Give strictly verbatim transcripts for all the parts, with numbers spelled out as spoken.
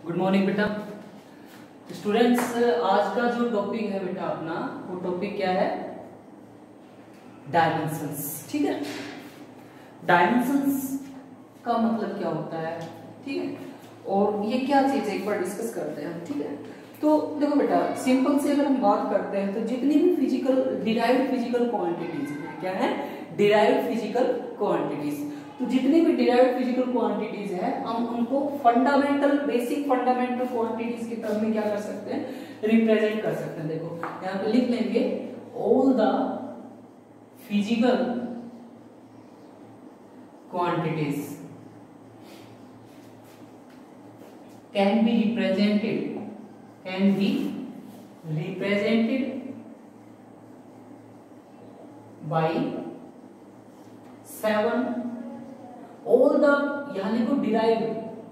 Good morning बेटा। Students, आज का जो टॉपिक है बेटा अपना, वो टॉपिक क्या है? डायमेंशंस। ठीक है, डायमेंशंस का मतलब क्या होता है, ठीक है, और ये क्या चीज है एक बार डिस्कस करते हैं। ठीक है, तो देखो बेटा, सिंपल से अगर हम बात करते हैं तो जितनी भी फिजिकल डिराइव्ड फिजिकल क्वांटिटीज क्या है, डिराइव्ड फिजिकल क्वांटिटीज, तो जितनी भी डिराइव्ड फिजिकल क्वांटिटीज है हम उनको फंडामेंटल बेसिक फंडामेंटल क्वांटिटीज के टर्म में क्या कर सकते हैं, रिप्रेजेंट कर सकते हैं। देखो यहाँ पे लिख लेंगे, all the physical quantities can be represented can be represented by seven all the यानी को derived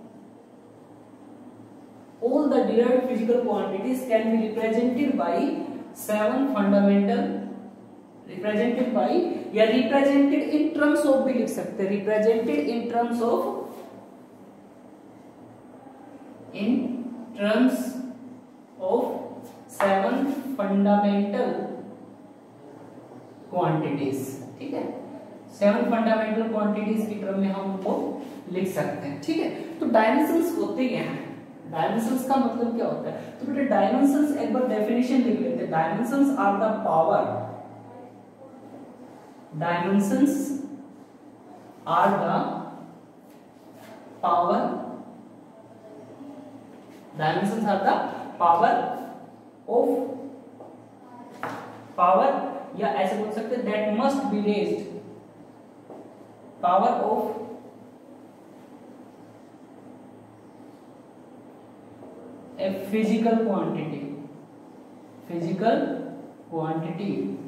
all the derived physical quantities can be represented by seven fundamental represented by या represented in terms of भी लिख सकते हैं, represented in terms of in terms of seven fundamental quantities। ठीक है, seven fundamental quantities की term में हम उनको लिख सकते हैं। ठीक है, तो डायमेंशंस होते क्या हैं, डायमेंशंस का मतलब क्या होता है? तो बेटा डायमेंशंस एक बार डेफिनेशन लिख लेते हैं। Dimensions are the power dimensions are the power dimensions are the power of power या ऐसे बोल सकते हैं that must be raised power of a physical quantity physical quantity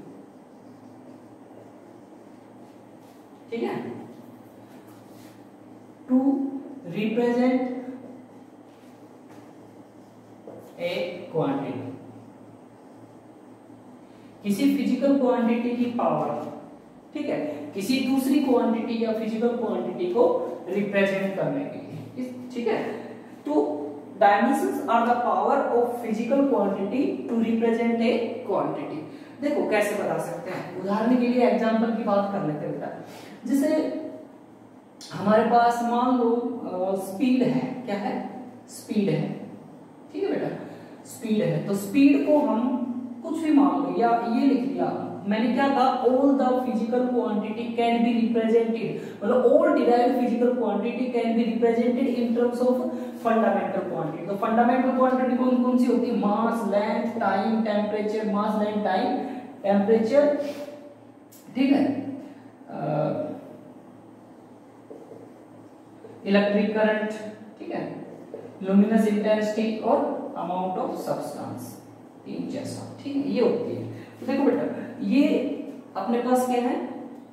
ठीक है, to represent a quantity, किसी फिजिकल क्वांटिटी की power, ठीक है, किसी दूसरी क्वांटिटी या फिजिकल क्वांटिटी को रिप्रेजेंट करने के लिए। ठीक है, तो dimensions are the power of physical quantity to represent a quantity. देखो कैसे बता सकते हैं, उदाहरण के लिए एग्जांपल की बात कर लेते हैं बेटा। जैसे हमारे पास मान लो स्पीड है, क्या है, स्पीड है। ठीक है बेटा, स्पीड है, तो स्पीड को हम कुछ भी मान लो, या ये लिख लिया मैंने, क्या कहा, all the physical quantity can be represented, मतलब all derived physical quantity can be represented in terms of fundamental quantity. तो फंडामेंटल क्वांटिटी कौन कौन सी होती है? Mass, length, time, temperature, mass, length, time, temperature, ठीक है, इलेक्ट्रिक करंट, ठीक है, लुमिनस इंटेंसिटी और अमाउंट ऑफ सब्सटेंस, तीन जैसा। ठीक है, ये होती है। तो देखो बेटा, ये अपने पास क्या है,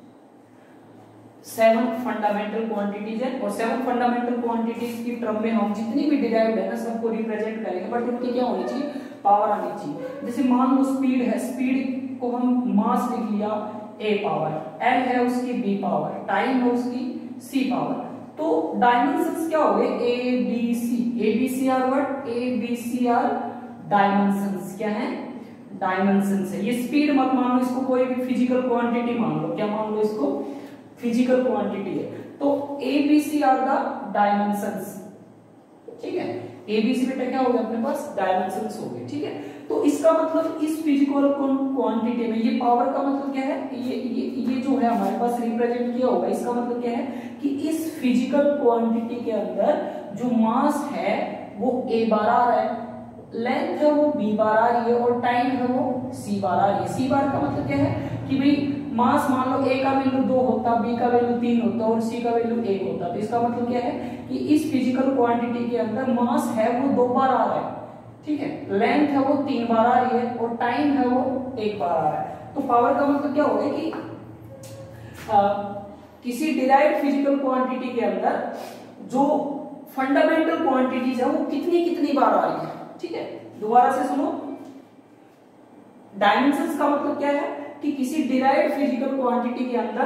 सेवन फंडामेंटल क्वांटिटीज है, और सेवन फंडामेंटल क्वांटिटीज की टर्म में हम जितनी भी डिराइव्ड है ना सबको रिप्रेजेंट करेंगे, बट उनकी क्या होनी चाहिए, पावर आनी चाहिए। जैसे मान लो स्पीड है, स्पीड को हम मास लिख लिया ए पावर, एल है उसकी बी पावर, टाइम है उसकी सी पावर। तो डायमेंशंस क्या हो गए, A B C, A B C are what, A B C are dimensions, क्या है, डायमेंशंस है। ये स्पीड मत मान लो, इसको कोई भी फिजिकल क्वांटिटी मान लो, क्या मान लो, इसको फिजिकल क्वांटिटी है। तो A B C are the dimensions. ठीक है, ए बी सी बेटा क्या हो गया अपने पास, डायमेंशंस हो गए। ठीक है, तो इसका मतलब इस फिजिकल क्वांटिटी में ये पावर का मतलब क्या है, ये ये ये जो है हमारे पास रिप्रेजेंट किया होगा, इसका मतलब क्या है कि इस फिजिकल क्वांटिटी के अंदर जो मास है वो ए बार आ रहा है, लेंथ है वो बी बार आ रही है, और टाइम है वो सी बार आ रही है। सी बार का मतलब क्या है कि भाई मास मान लो ए का वैल्यू दो होता, बी का वैल्यू तीन होता और सी का वैल्यू एक होता, तो इसका मतलब क्या है कि इस फिजिकल क्वांटिटी के अंदर मास है वो दो बार आ रहा है, ठीक है, लेंथ है वो तीन बार आ रही है, और टाइम है वो एक बार आ रहा है। तो पावर का मतलब क्या होगा कि आ, किसी डिराइव्ड फिजिकल क्वांटिटी के अंदर जो फंडामेंटल क्वांटिटीज है वो कितनी कितनी बार आ रही है। ठीक है, दोबारा से सुनो, डायमेंशंस का मतलब क्या है कि किसी डिराइव्ड फिजिकल क्वांटिटी के अंदर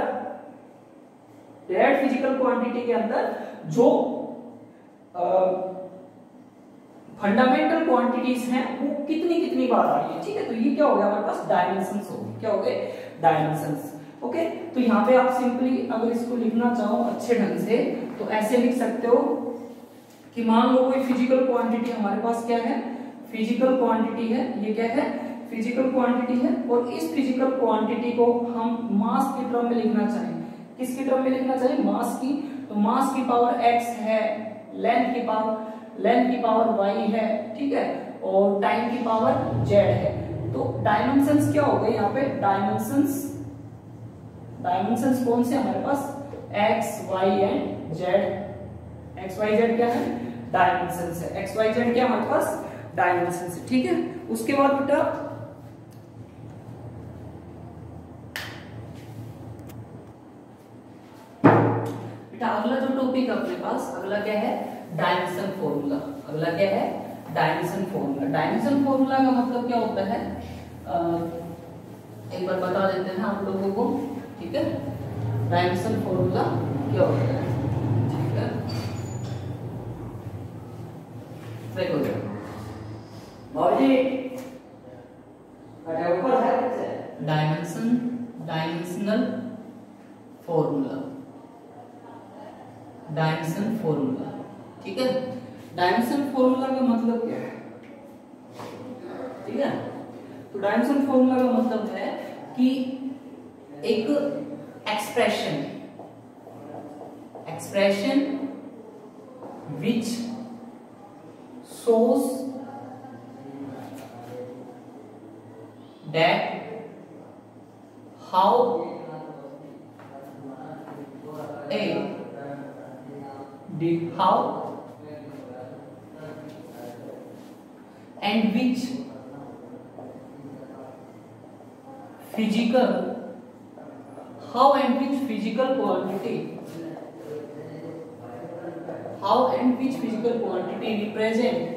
डिराइव्ड फिजिकल क्वांटिटी के अंदर जो फंडामेंटल क्वांटिटीज हैं वो कितनी कितनी बार आ रही है, ठीक है। तो ये क्या हो गया हमारे पास, डायमेंशंस हो गए, क्या हो गए, डायमेंशंस। ओके, तो यहाँ पे आप सिंपली अगर इसको लिखना चाहो अच्छे ढंग से तो ऐसे लिख सकते हो कि मान लो कोई फिजिकल क्वांटिटी हमारे पास क्या है, फिजिकल क्वांटिटी है, ये क्या है, फिजिकल क्वांटिटी है, और इस फिजिकल क्वांटिटी को हम मास की टर्म में लिखना चाहें, किसकी टर्म में लिखना चाहिए, मास की। तो मास की पावर x है, लेंथ की पावर लेंथ की पावर y है, ठीक है, और टाइम की पावर z है। तो डायमेंशंस क्या हो गए यहाँ पे, डायमेंशंस डायमेंशंस कौन से हमारे पास, x y and z। x y z क्या है, डायमेंशंस है, x y z क्या हमारे पास डायमेंशंस है, ठीक है। उसके बाद बेटा बेटा अगला जो टॉपिक अपने पास, अगला क्या है, डायमेंशन फॉर्मूला। अगला क्या है, डायमेंशन फॉर्मूला। डायमेंशन फॉर्मूला का मतलब क्या होता है, आ, एक बार बता देते हैं आप लोगों को, ठीक है। डायमेंशन फॉर्मूला क्या होता है, ठीक है, देखो dimension dimensional formula, dimension formula, ठीक है। डायमेंशन फॉर्मूला का मतलब क्या है, ठीक है। तो डायमेंशन फॉर्मूला का मतलब है कि एक expression expression which shows that how a did how and which physical how and which physical quantity how and which physical quantity represent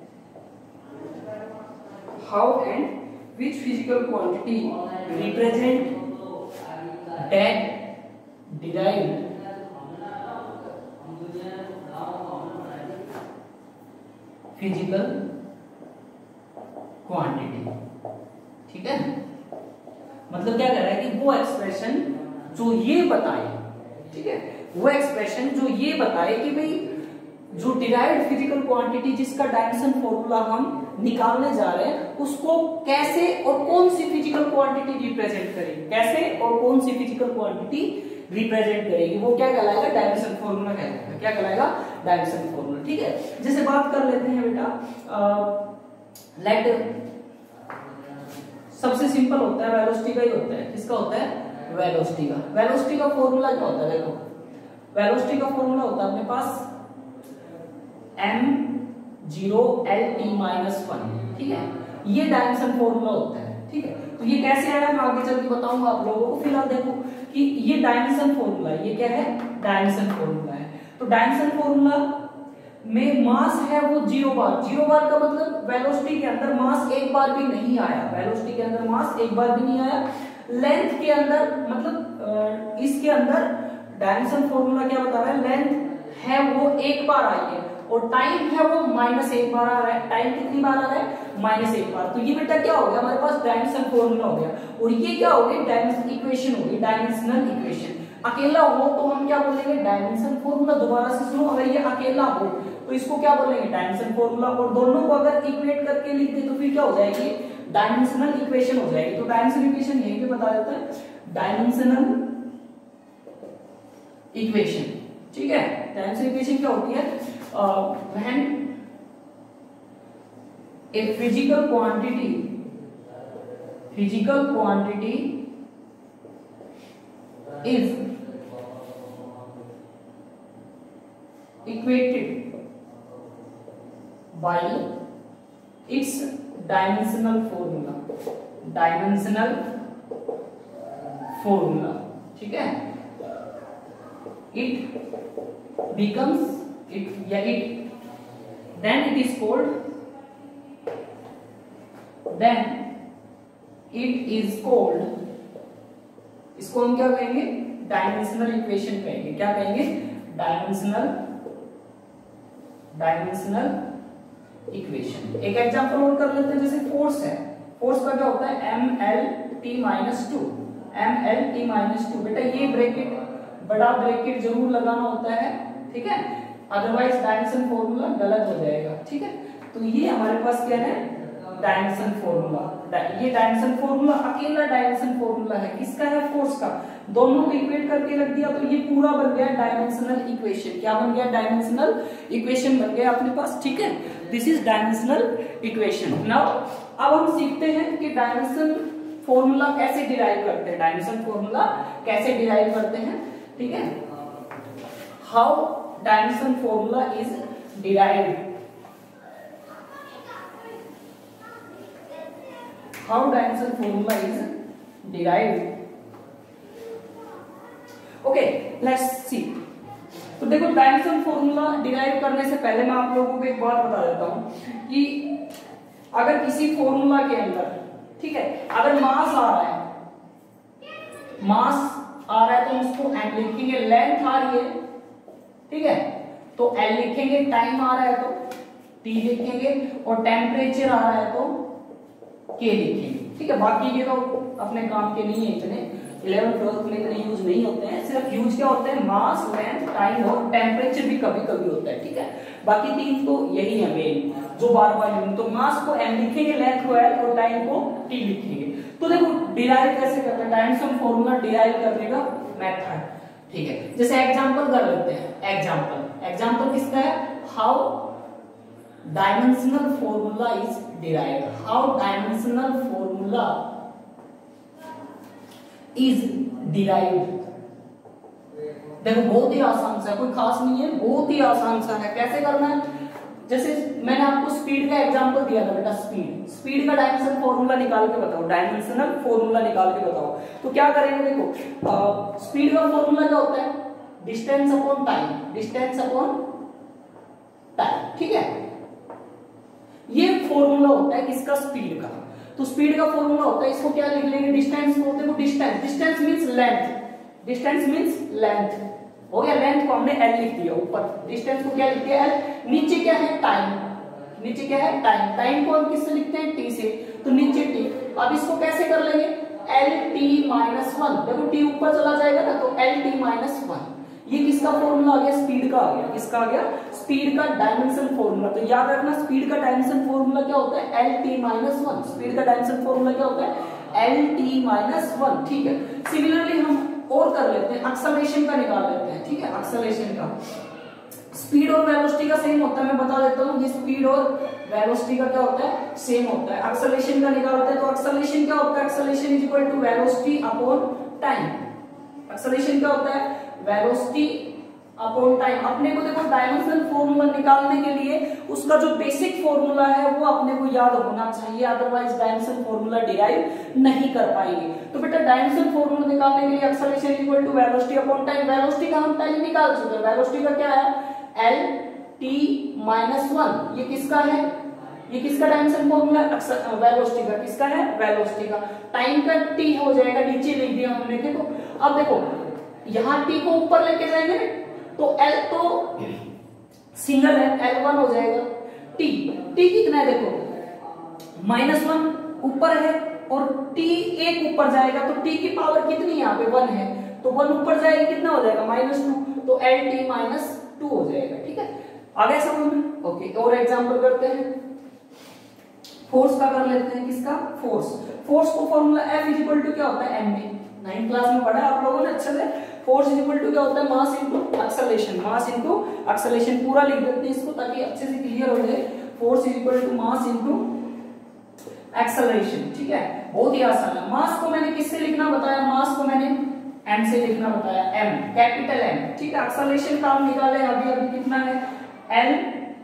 how and which physical quantity represent that derived physical quantity, ठीक है। मतलब क्या कह रहा है कि वो expression जो ये बताए, ठीक है, वो एक्सप्रेशन जो ये बताए कि भाई जो डिराइव्ड फिजिकल क्वांटिटी जिसका डायमेंशन फॉर्मूला हम निकालने जा रहे हैं उसको कैसे और कौन सी फिजिकल क्वांटिटी रिप्रेजेंट करेगी, कैसे और कौन सी फिजिकल क्वांटिटी रिप्रेजेंट करेगी, वो क्या कहलाएगा, डायमेंशन फॉर्मूला कहलाएगा। क्या कहलाएगा, डायमेंशन फॉर्मूला, ठीक है। जैसे बात कर लेते हैं बेटा, लेट सबसे सिंपल होता है वेलोसिटी का ही होता है, किसका होता है, वेलोसिटी का। वेलोसिटी का फॉर्मूला क्या होता है, देखो वेलोसिटी का फॉर्मूला होता है अपने पास m zero L T minus one, ठीक है, ये डायमेंशन फॉर्मूला होता है, ठीक है। तो ये कैसे आया मैं आगे चल के बताऊंगा आप लोगों को, फिलहाल देखो कि ये डायमेंशन फॉर्मूला है, ये क्या है, डायमेंशन फॉर्मूला है। तो डायमेंशन फॉर्मूला में मास है वो जीरो बार, जीरो बार का मतलब वेलोसिटी के अंदर मास एक बार भी नहीं आया, वेलोसिटी के अंदर मास एक बार भी नहीं आया। लेंथ के अंदर मतलब इसके अंदर डायमेंशन फॉर्मूला क्या बता रहा है, लेंथ है वो एक बार आई है और टाइम है वो माइनस एक बार आ रहा है। टाइम कितनी बार आ रहा है, माइनस एक बार। तो ये बेटा क्या हो गया हमारे पास, डायमेंशन फॉर्मूला हो गया, और ये क्या हो गई, डायमेंशन इक्वेशन हो गई, डायमेंशनल इक्वेशन। अकेला हो तो हम क्या बोलेंगे, डायमेंशन फॉर्मूला। दोबारा से सुनो, अगर ये अकेला हो तो इसको क्या बोलेंगे, डायमेंशन फॉर्मूला, और दोनों को अगर इक्वेट करके लिख दे तो फिर क्या हो जाएगी, डायमेंशनल इक्वेशन हो जाएगी। तो डायमेंशनल इक्वेशन यहीं पे बता देता है, डायमेंशनल इक्वेशन, ठीक है। डायमेंशनल इक्वेशन क्या होती है, when a physical quantity physical quantity is equated by its dimensional formula, dimensional formula, ठीक है। it becomes it yeah it then it is called then it is called इसको हम क्या कहेंगे, डायमेंशनल इक्वेशन कहेंगे। क्या कहेंगे, डायमेंशनल डायमेंशनल इक्वेशन। एक एग्जांपल और कर लेते हैं, जैसे फोर्स है, फोर्स का क्या होता है M L T minus two, M L T minus two. बेटा ये ब्रैकेट बड़ा ब्रैकेट जरूर लगाना होता है, ठीक है, अदरवाइज डायमेंशन फॉर्मूला गलत हो जाएगा, ठीक है। तो ये हमारे पास क्या है डायमेंशन फॉर्मूला, ये डायमेंशन फॉर्मूला अकेला डायमेंशन फॉर्मूला है, किसका है फोर्स का। दोनों को इक्वेट करके रख दिया तो ये पूरा बन गया डायमेंशनल इक्वेशन। क्या बन गया डायमेंशनल इक्वेशन बन गया अपने पास, ठीक है। This is dimensional equation. Now अब हम सीखते हैं कि डायमेंशन फॉर्मूला कैसे डिराइव करते हैं, डायमेंशन फॉर्मूला कैसे डिराइव करते हैं, ठीक है। How dimension formula is derived, how dimension formula is derived. Okay, let's see. तो देखो डायमेंशन फॉर्मूला डिराइव करने से पहले मैं आप लोगों को एक बात बता देता हूं कि अगर किसी फॉर्मूला के अंदर, ठीक है, अगर मास आ रहा है, मास आ रहा है तो उसको एम लिखेंगे, लेंथ आ रही है, ठीक है, तो एल लिखेंगे, टाइम आ रहा है तो टी लिखेंगे, और टेम्परेचर आ रहा है तो के लिखेंगे, ठीक है। बाकी ये तो अपने काम के नहीं है, इतने इलेवन ट्वेल्थ में इतने यूज नहीं होते हैं, सिर्फ यूज क्या होते हैं मास, लेंथ, टाइम और टेम्परेचर भी कभी कभी होता है, ठीक है। बाकी तीन तो यही है मेन जो बार बार यूज, तो मास को एम लिखेंगे, लेंथ को एल और टाइम को टी लिखेंगे। तो देखो डिराइव कैसे करते हैं, डायमेंशन फॉर्मूला डिराइव करने का मेथड, ठीक है। जैसे एग्जांपल कर लेते हैं, एग्जांपल एग्जांपल किसका है, how dimensional formula is derived, how dimensional formula is derived। देखो बहुत ही आसान सा है, कोई खास नहीं है, बहुत ही आसान सा है। कैसे करना है, जैसे मैंने आपको स्पीड का एग्जांपल दिया था बेटा, स्पीड स्पीड का डायमेंशन फॉर्मूला निकाल के बताओ, डायमेंशनल फॉर्मूला निकाल के बताओ। तो क्या करेंगे, देखो स्पीड का फॉर्मूला क्या होता है, distance upon time, distance upon time, ठीक है। ये फॉर्मूला होता है किसका, स्पीड का। तो स्पीड का फॉर्मूला होता है, इसको क्या लिख लेंगे, डिस्टेंस को, देखो distance, distance means length, distance means length हो गया, लेंथ को हमने एल लिख दिया ऊपर, डिस्टेंस को क्या लिख दिया एल, नीचे क्या है टाइम, नीचे क्या है टाइम, टाइम को हम किससे लिखते हैं टी से, तो नीचे टी। अब इसको कैसे कर लेंगे, एल टी माइनस वन, देखो टी ऊपर चला जाएगा ना, तो एल टी माइनस वन, ये किसका फॉर्मूला आ गया, स्पीड का आ गया, किसका आ गया, स्पीड का डायमेंशन फॉर्मूला। तो याद रखना स्पीड का डायमेंशन फॉर्मूला क्या होता है, L T minus one, speed का डायमेंशन फॉर्मूला क्या होता है, एल टी माइनस वन, ठीक है। सिमिलरली हम और कर लेते हैं, एक्सेलरेशन का निकाल लेते हैं, ठीक है। एक्सेलरेशन का स्पीड और वेलोसिटी का सेम होता है, मैं बता देता हूँ, ये स्पीड और वेलोसिटी का क्या होता है, सेम होता है। एक्सेलरेशन का निकालते हैं, तो एक्सेलरेशन क्या होता है, acceleration is equal to velocity upon time. Acceleration क्या होता है, वेलोसिटी अपॉन टाइम। अपने को देखो डायमेंशनल फॉर्मूला निकालने के लिए उसका जो बेसिक फॉर्मूला है वो अपने को याद होना चाहिए, अदरवाइज डायमेंशनल फॉर्मूला डिराइव नहीं कर पाएंगे। तो बेटा डायमेंशनल फॉर्मूला निकालने के लिए acceleration equal to velocity upon time, velocity का हम पहले निकाल चुके हैं, वेलोसिटी का क्या है, एल टी माइनस वन, ये किसका है, ये किसका डायमेंशन फॉर्मूला, वेलोसिटी का, किसका है, वेलोसिटी का। टाइम का टी हो जाएगा, नीचे लिख दिया हमने। देखो अब देखो यहां टी को ऊपर लेके जाएंगे तो एल तो सिंगल है, एल वन हो जाएगा, टी टी कितना है, देखो माइनस वन ऊपर है और टी एक ऊपर जाएगा, तो टी की पावर कितनी यहाँ पे वन है, तो वन ऊपर जाएगी, कितना हो जाएगा माइनस टू, तो एल टी माइनस टू हो जाएगा, ठीक है। आ गया समझ में, ओके। और एग्जांपल करते हैं, फोर्स का कर लेते हैं, किसका, फोर्स। फोर्स को formula F is equal to क्या होता है, एम में नाइन क्लास में पढ़ा आप लोगों ने अच्छे से। फोर्स इज इक्वल टू क्या होता है, mass into acceleration, mass into acceleration, पूरा लिख देते हैं इसको ताकि अच्छे से क्लियर हो जाए। Force is equal to mass into acceleration, ठीक है, बहुत ही आसान है। मास को मैंने किससे लिखना बताया, मास को मैंने एम से लिखना बताया, एम कैपिटल एम, ठीक है। एक्सेलरेशन का हम निकाले अभी अभी कितना है, एल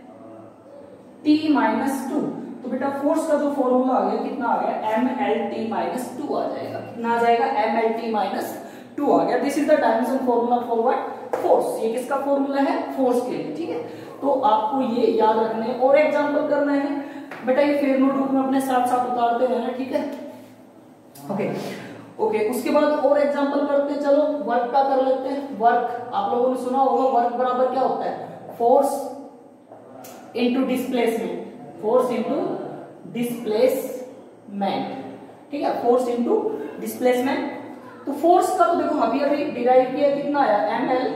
टी माइनस टू। तो बेटा फोर्स का जो फॉर्मूला आ गया कितना आ गया, M L T minus two आ जाएगा, कितना आ जाएगा, M L T minus two आ गया। This is the dimension formula for what, force. ये किसका फॉर्मूला है, फोर्स के लिए, ठीक है। तो आपको ये याद रखना है। और एग्जांपल करना है बेटा, ये फेयर नोटबुक में अपने साथ साथ उतारते रहना, ठीक है, ओके ओके। उसके बाद और एग्जांपल करते हैं, चलो वर्क का कर लेते हैं। वर्क आप लोगों ने सुना होगा, वर्क बराबर क्या होता है, force into displacement, force into displacement, ठीक है, फोर्स इंटू डिस्प्लेसमेंट। तो फोर्स का तो देखो अभी अभी डिराइव किया, कितना आया, M L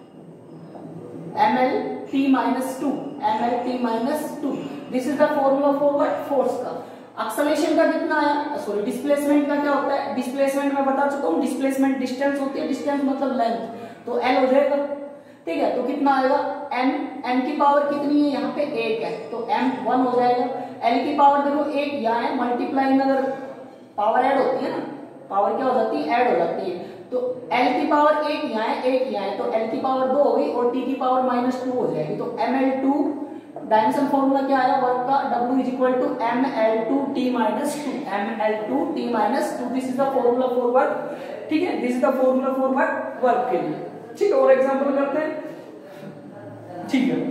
M L T minus two, M L T minus two, this is the formula for what, force का। एक्सेलरेशन का कितना आया, सॉरी डिस्प्लेसमेंट का क्या होता है, डिस्प्लेसमेंट मैं बता चुका हूं, डिस्प्लेसमेंट डिस्टेंस होती है, डिस्टेंस मतलब लेंथ, तो एल हो जाएगा, ठीक है। तो कितना आएगा, एम, एम की पावर कितनी है यहाँ पे, एक है, तो एम वन हो जाएगा। एल की पावर देखो एक यहाँ है, मल्टीप्लाई में अगर पावर ऐड होती है ना, पावर क्या हो जाती है, ऐड हो जाती है, तो एल की पावर एक यहाँ है, एक यहाँ है, तो एल की पावर दो हो गई और टी की पावर माइनस टू हो जाएगी। तो M L two dimension formula क्या आया वर्क का, W is equal to M L two T minus two, M L two T minus two, this is the formula for work, ठीक है, this is the formula for work, work के लिए, ठीक है। और एग्जांपल करते हैं, ठीक है।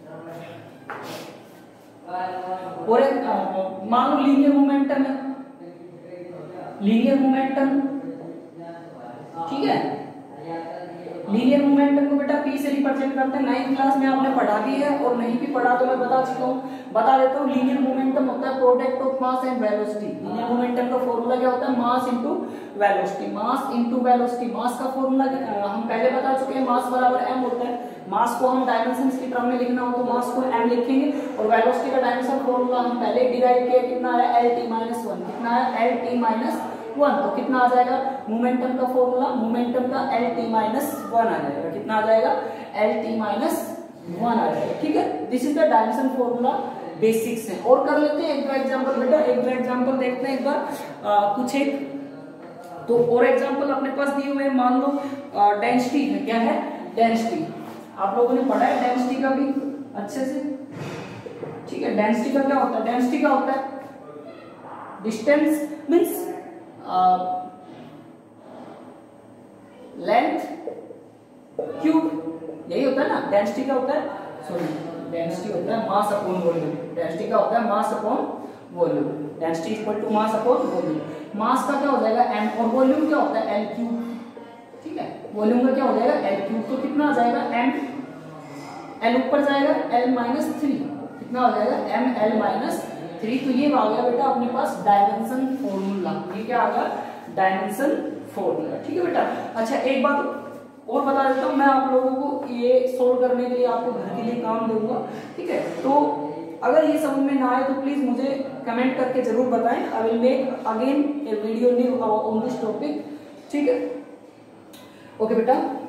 और मान लो लीनियर मोमेंटम है, लीनियर मोमेंटम, ठीक है, लीनियर मोमेंटम को बेटा पी से रिप्रेजेंट करते हैं, नाइन्थ क्लास में आपने पढ़ा भी है और नहीं भी पढ़ा तो मैं बता चुका हूँ, बता देता हूँ। लीनियर मोमेंटम होता है product of mass and velocity. Linear momentum का फॉर्मूला क्या होता है, mass into velocity, mass into velocity. Mass का फॉर्मूला हम पहले बता चुके हैं, मास बराबर एम होता है। मास को हम डायमेंशंस की टर्म में लिखना हो तो मास को एम लिखेंगे, और वेलोसिटी का डायमेंशन फॉर्मूला हम पहले डिराइव किया, कितना है, एल टी माइनस वन, कितना है, एल टी माइनस वन, तो कितना आ जाएगा, मोमेंटम का फॉर्मूला, मोमेंटम का एल टी माइनस वन आ जाएगा, कितना आ जाएगा, एल टी माइनस वन आ जाएगा, ठीक है। This is the dimension formula, basics है। और कर लेते हैं एक दो एग्जांपल बेटा, एक दो एग्जांपल देखते हैं एक बार, आ, कुछ एक तो और एग्जांपल अपने पास दिए हुए, मान लो डेंसिटी है, क्या है, डेंसिटी, आप लोगों ने पढ़ा है डेंसिटी का भी अच्छे से, ठीक है। डेंसिटी का क्या होता है, डेंसिटी का होता है डिस्टेंस मींस लेंथ क्यूब, यही होता है ना, डेंसिटी का होता है, सॉरी डेंसिटी होता है मास अपॉन वॉल्यूम, डेंसिटी का होता है mass upon volume, density equal to mass upon volume. Mass का क्या हो जाएगा एम, और वॉल्यूम क्या होता है एल क्यूब, ठीक है, वॉल्यूम का क्या हो जाएगा एल क्यूब, तो कितना आ जाएगा एम, एल ऊपर जाएगा एल माइनस थ्री, कितना हो जाएगा एम एल माइनस थ्री। तो ये आ गया बेटा अपने पास डायमेंशन फॉर्मूला, ये क्या आ गया, डायमेंशन फॉर्मूला, ठीक है बेटा। अच्छा एक बात और बता देता हूँ, मैं आप लोगों को ये सोल्व करने के लिए आपको घर के लिए काम दूंगा, ठीक है। तो अगर ये समझ में ना आए तो प्लीज मुझे कमेंट करके जरूर बताएं, I will make again a video new on this topic, ठीक है, ओके बेटा।